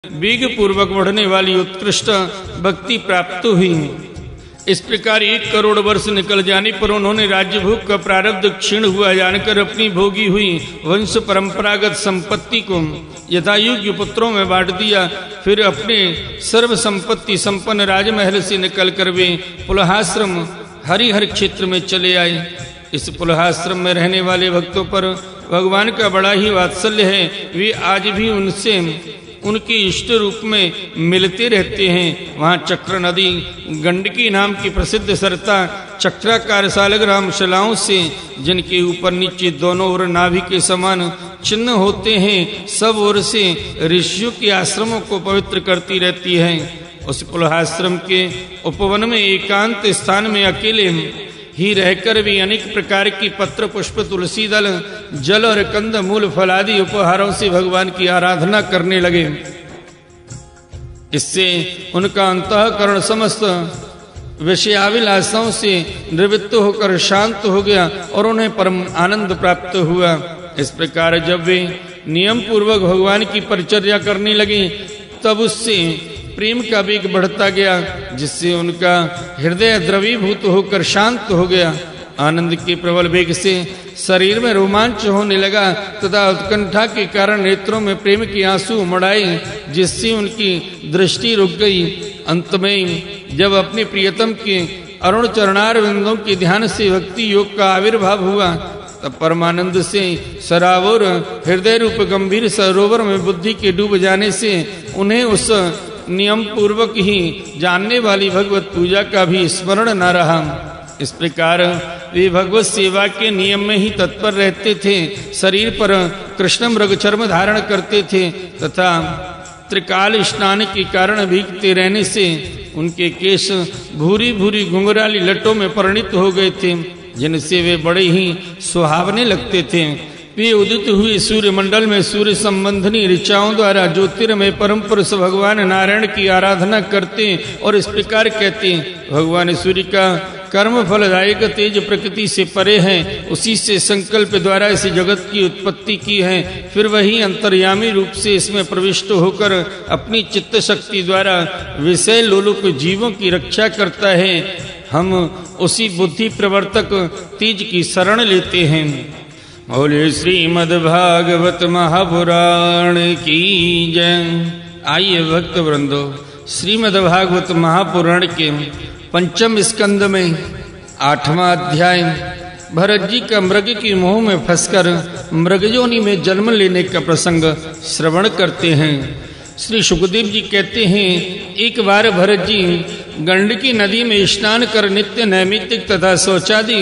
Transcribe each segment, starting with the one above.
वेग पूर्वक बढ़ने वाली उत्कृष्ट भक्ति प्राप्त हुई। इस प्रकार 1 करोड़ वर्ष निकल जाने पर उन्होंने राज्य भोग का प्रारब्ध क्षीण हुआ जानकर अपनी भोगी हुई वंश परंपरागत संपत्ति को यथायोग्य पुत्रों में बांट दिया। फिर अपने सर्व संपत्ति संपन्न राजमहल से निकलकर वे पुलहाश्रम हरिहर क्षेत्र में चले आए। इस पुलहाश्रम में रहने वाले भक्तों पर भगवान का बड़ा ही वात्सल्य है। वे आज भी उनसे उनके इष्ट रूप में मिलते रहते हैं। वहाँ चक्र नदी गंडकी नाम की प्रसिद्ध सरता चक्राकार सालग्राम शिलाओं से, जिनके ऊपर नीचे दोनों ओर नाभि के समान चिन्ह होते हैं, सब ओर से ऋषियों के आश्रमों को पवित्र करती रहती है। उस पुलहाश्रम के उपवन में एकांत स्थान में अकेले ही रहकर भी अनेक प्रकार की पत्र पुष्प तुलसी दल जल और कंद मूल फलादि उपहारों से भगवान की आराधना करने लगे। इससे उनका अंतःकरण समस्त विषयाभिलाषाओं से निवृत्त होकर शांत हो गया और उन्हें परम आनंद प्राप्त हुआ। इस प्रकार जब वे नियम पूर्वक भगवान की परिचर्या करने लगे तब उससे प्रेम का वेग बढ़ता गया, जिससे उनका हृदय द्रवीभूत होकर शांत हो गया। आनंद के प्रबल वेग से शरीर में रोमांच होने लगा तथा उत्कंठा के कारण नेत्रों में प्रेम के आंसू उमड़ आए, जिससे उनकी दृष्टि रुक गई। अंत में जब अपने प्रियतम के अरुण चरणार बिंदों के ध्यान से भक्ति योग का आविर्भाव हुआ तब परमानंद से सरावोर हृदय रूप गंभीर सरोवर में बुद्धि के डूब जाने से उन्हें उस नियम पूर्वक ही जानने वाली भगवत पूजा का भी स्मरण न रहा। इस प्रकार वे भगवत सेवा के नियम में ही तत्पर रहते थे। शरीर पर कृष्ण मृग चर्म धारण करते थे तथा त्रिकाल स्नान के कारण भीगते रहने से उनके केश भूरी भूरी घुंघराली लटों में परिणित हो गए थे, जिनसे वे बड़े ही सुहावने लगते थे। वे उदित हुए सूर्य मंडल में सूर्य संबंधनी ऋचाओं द्वारा ज्योतिर्मय परम पुरुष भगवान नारायण की आराधना करते और इस प्रकार कहते, भगवान सूर्य का कर्म फलदायक तेज प्रकृति से परे है, उसी से संकल्प द्वारा इस जगत की उत्पत्ति की है। फिर वही अंतर्यामी रूप से इसमें प्रविष्ट होकर अपनी चित्त शक्ति द्वारा विषय लोलुप जीवों की रक्षा करता है। हम उसी बुद्धि प्रवर्तक तेज की शरण लेते हैं। बोले श्रीमद् भागवत महापुराण की जय। आइए भक्त वृंदो, श्रीमद् भागवत महापुराण के पंचम स्कंद में 8वां अध्याय भरत जी का मृग की मोह में फंसकर मृगयोनि में जन्म लेने का प्रसंग श्रवण करते हैं। श्री सुखदेव जी कहते हैं, एक बार भरत जी गंडकी नदी में स्नान कर नित्य नैमित्तिक तथा शौचादि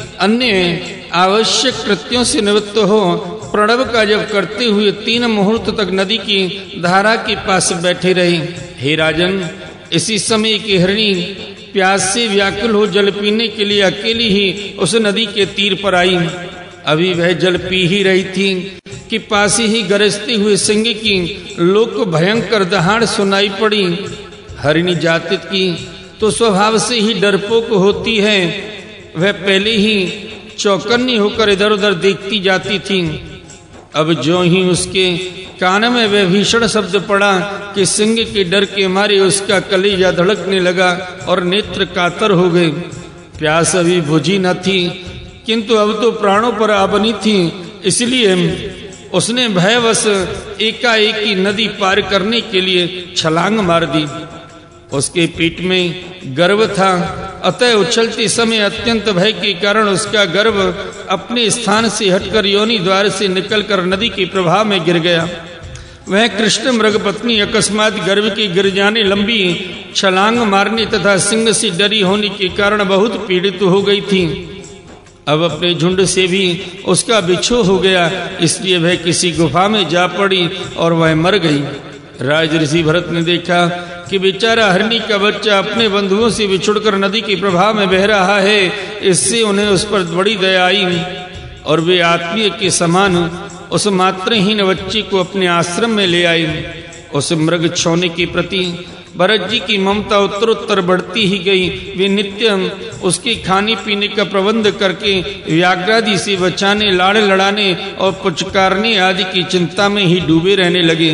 अन्य आवश्यक कृत्यों से निवृत्त हो प्रणव का जप करते हुए 3 मुहूर्त तक नदी की धारा के पास बैठे रहे। हे राजन, इसी समय की हिरणी प्यास से व्याकुल हो जल पीने के लिए अकेली ही उस नदी के तीर पर आई। अभी वह जल पी ही रही थी कि पास ही गरजते हुए सिंह की लोक भयंकर दहाड़ सुनाई पड़ी। हरिणी जाति की तो स्वभाव से ही डरपोक होती है, वह पहले ही चौकन्नी होकर इधर उधर देखती जाती थी। अब जो ही उसके कान में वह भीषण शब्द पड़ा कि सिंह के डर के मारे उसका कलेजा धड़कने लगा और नेत्र कातर हो गए। प्यास अभी बुझी न थी किंतु अब तो प्राणों पर आ बनी थी, इसलिए उसने भयवश एकाएक नदी पार करने के लिए छलांग मार दी। उसके पेट में गर्भ था, अतः उछलते समय अत्यंत भय के कारण उसका गर्भ अपने स्थान से हटकर योनि द्वार से निकलकर नदी के प्रवाह में गिर गया। वह कृष्ण मृग पत्नी अकस्मात गर्भ के गिर जाने लंबी छलांग मारने तथा सिंह से डरी होने के कारण बहुत पीड़ित हो गई थी। अब अपने झुंड से भी उसका बिछो हो गया, इसलिए वह किसी गुफा में जा पड़ी और वह मर गई। राज ऋषि भरत ने देखा कि बेचारा हरिणी का बच्चा अपने बंधुओं से बिछुड़कर नदी के प्रवाह में बह रहा है। इससे उन्हें उस पर बड़ी दया आई और वे आत्मीय के समान उस मात्रहीन बच्चे को अपने आश्रम में ले आए। उस मृग छौने के प्रति भरत जी की ममता उत्तरोत्तर बढ़ती ही गई। वे नित्य उसके खाने पीने का प्रबंध करके व्याघ्रादि से बचाने, लाड़ लड़ाने और पुचकारने आदि की चिंता में ही डूबे रहने लगे।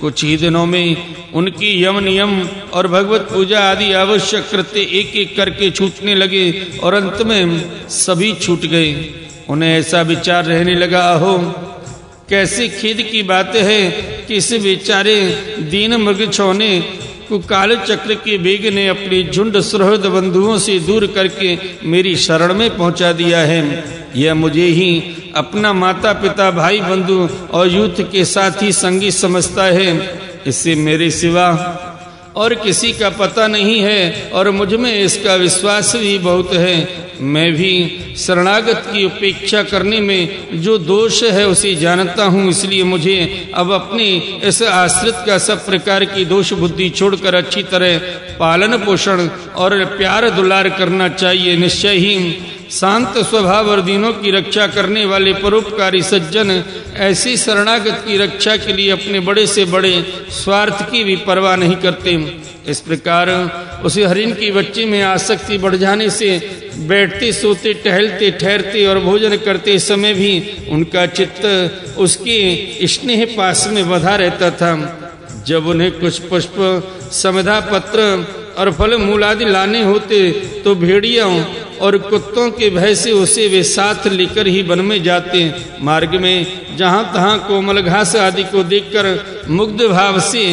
कुछ ही दिनों में उनकी यम नियम और भगवत पूजा आदि आवश्यक कृत्य एक एक करके छूटने लगे और अंत में सभी छूट गए। उन्हें ऐसा विचार रहने लगा, अहो कैसी खेद की बात है कि इस बेचारे दीन मृग छौने को काल चक्र के वेग ने अपने झुंड सुहृद बंधुओं से दूर करके मेरी शरण में पहुंचा दिया है। यह मुझे ही अपना माता पिता भाई बंधु और यूथ के साथ ही संगी समझता है। इससे मेरे सिवा और किसी का पता नहीं है और मुझ में इसका विश्वास भी बहुत है। मैं भी शरणागत की उपेक्षा करने में जो दोष है उसे जानता हूँ, इसलिए मुझे अब अपने इस आश्रित का सब प्रकार की दोष बुद्धि छोड़कर अच्छी तरह पालन पोषण और प्यार दुलार करना चाहिए। निश्चय ही शांत स्वभाव और दीनों की रक्षा करने वाले परोपकारी सज्जन ऐसी शरणागत की रक्षा के लिए अपने बड़े से बड़े स्वार्थ की भी परवाह नहीं करते। इस प्रकार उसे हरिण की बच्ची में आसक्ति बढ़ जाने से बैठते सोते टहलते ठहरते और भोजन करते समय भी उनका चित्त उसके स्नेह पास में बधा रहता था। जब उन्हें कुछ पुष्प समिधा पत्र और फल मूल आदि लाने होते तो भेड़ियों और कुत्तों के भय से उसे वे साथ लेकर ही वन में जाते। मार्ग में जहाँ तहाँ कोमल घास आदि को देखकर मुग्ध भाव से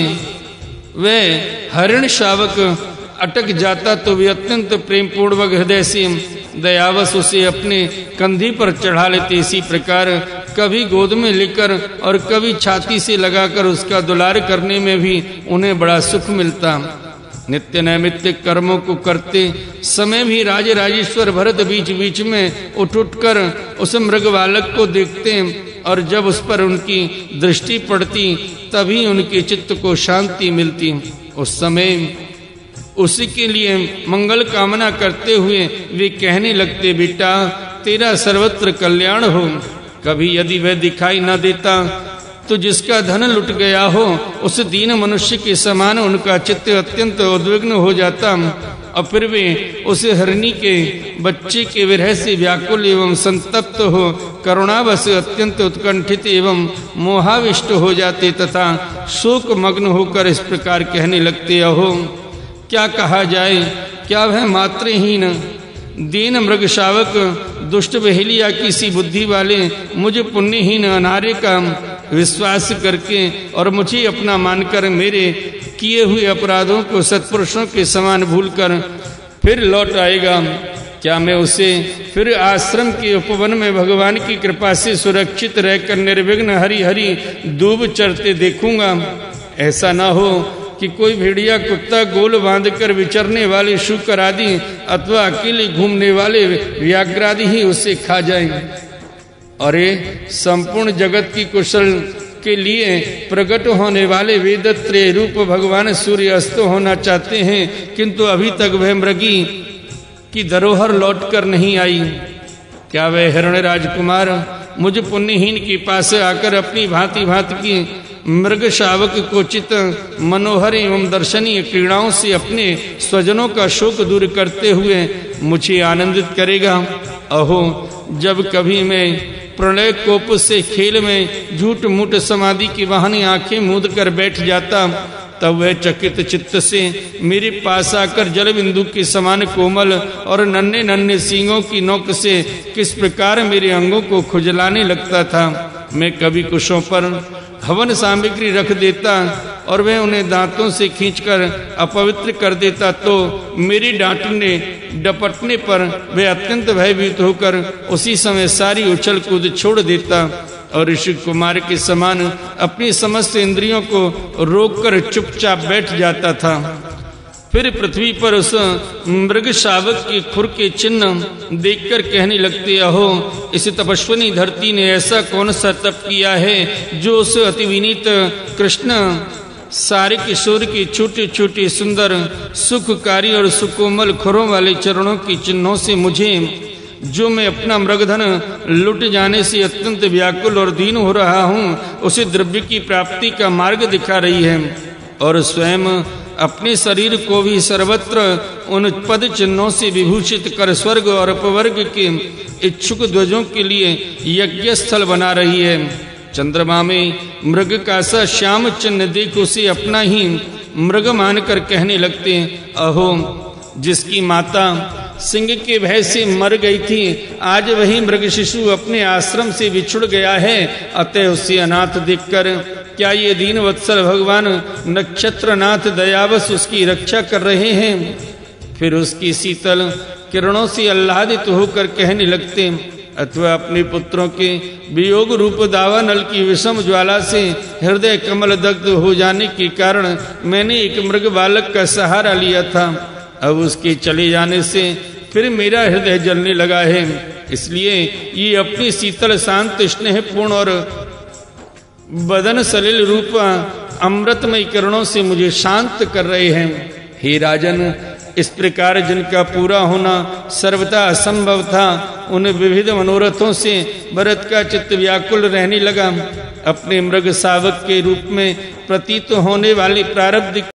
वह हरिण शावक अटक जाता तो वे अत्यंत प्रेम पूर्वक हृदय से दयावश उसे अपने कंधे पर चढ़ा लेते। इसी प्रकार कभी गोद में लेकर और कभी छाती से लगाकर उसका दुलार करने में भी उन्हें बड़ा सुख मिलता। नित्य नैमित्तिक कर्मों को करते समय भी राज राजेश्वर भरत बीच बीच में उठ कर उस मृग बालक को देखते और जब उस पर उनकी दृष्टि पड़ती तभी उनके चित्त को शांति मिलती। उस समय उसी के लिए मंगल कामना करते हुए वे कहने लगते, बेटा तेरा सर्वत्र कल्याण हो। कभी यदि वह दिखाई न देता तो जिसका धन लुट गया हो उस दीन मनुष्य के समान उनका चित्त अत्यंत उद्विग्न हो जाता और फिर वे उस हरिणी के बच्चे के विरह से व्याकुल एवं संतप्त हो करुणावश अत्यंत उत्कंठित एवं मोहाविष्ट हो जाते तथा शोक मग्न होकर इस प्रकार कहने लगते, अहो क्या कहा जाए, क्या वह मात्रहीन दीन मृग शावक दुष्ट बहेलिया किसी बुद्धि वाले मुझ पुण्यहीन अनार्य का विश्वास करके और मुझे अपना मानकर मेरे किए हुए अपराधों को सत्पुरुषों के समान भूलकर फिर लौट आएगा। क्या मैं उसे फिर आश्रम के उपवन में भगवान की कृपा से सुरक्षित रहकर निर्विघ्न हरी हरी दूब चरते देखूंगा? ऐसा ना हो कि कोई भेड़िया कुत्ता गोल बांधकर विचरने वाले शुकर आदि अथवा अकेले घूमने वाले व्याघ्रादि ही उसे खा जाएंगे। अरे संपूर्ण जगत की कुशल के लिए प्रकट होने वाले वेदत्रय रूप भगवान सूर्य अस्त होना चाहते हैं, किंतु अभी तक वह मृगी की धरोहर लौट कर नहीं आई। क्या वह हिरण्य राजकुमार मुझ पुण्यहीन के पास आकर अपनी भांति भांति की मृग शावक को चित मनोहर एवं दर्शनीय क्रीड़ाओं से अपने स्वजनों का शोक दूर करते हुए मुझे आनंदित करेगा? अहो जब कभी मैं प्रलय कोप से खेल में झूठ मूठ समाधि की बहाने आंखें मूंद कर बैठ जाता तब वह चकित चित्त से मेरे पास आकर जल बिंदु के समान कोमल और नन्हे नन्हे सींगों की नोक से किस प्रकार मेरे अंगों को खुजलाने लगता था। मैं कभी कुशों पर हवन सामग्री रख देता और वह उन्हें दांतों से खींचकर अपवित्र कर देता तो मेरी डांटने डपटने पर वह अत्यंत भयभीत होकर उसी समय सारी उछल कूद छोड़ देता और ऋषि कुमार के समान अपनी समस्त इंद्रियों को रोककर चुपचाप बैठ जाता था। फिर पृथ्वी पर उस मृग शावक के खुर के चिन्ह देखकर कहने लगते, अहो इस तपस्विनी धरती ने ऐसा कौन सा तप किया है जो उस अति विनीत कृष्ण सारे किशोर के छोटे छोटे सुंदर सुखकारी और सुकोमल खुरों वाले चरणों के चिन्हों से मुझे, जो मैं अपना मृगधन लुट जाने से अत्यंत व्याकुल और दीन हो रहा हूँ, उसे द्रव्य की प्राप्ति का मार्ग दिखा रही है और स्वयं अपने शरीर को भी सर्वत्र उन पद चिन्हों से विभूषित कर स्वर्ग और अपवर्ग के इच्छुक ध्वजों के लिए यज्ञ स्थल बना रही है। चंद्रमा में मृग का सा श्याम चिन्ह देख उसे अपना ही मृग मानकर कहने लगते, अहो जिसकी माता सिंह के भय से मर गई थी, आज वही मृग शिशु अपने आश्रम से बिछुड़ गया है, अतः उसे अनाथ देखकर क्या ये दीन वत्सल भगवान नक्षत्रनाथ दयावश उसकी रक्षा कर रहे हैं। फिर उसकी शीतल किरणों से आह्लादित होकर कहने लगते, अथवा अपने पुत्रों के वियोग रूप दावानल की विषम ज्वाला से हृदय कमल दग्ध हो जाने के कारण मैंने एक मृग बालक का सहारा लिया था, अब उसके चले जाने से फिर मेरा हृदय जलने लगा है, इसलिए ये अपनी शीतल शांत स्नेहपूर्ण और बदन सलिल रूप अमृतमय किरणों से मुझे शांत कर रहे हैं। हे राजन, इस प्रकार जिनका पूरा होना सर्वथा असंभव था, उन विविध मनोरथों से भरत का चित्त व्याकुल रहने लगा। अपने मृग शावक के रूप में प्रतीत होने वाली प्रारब्ध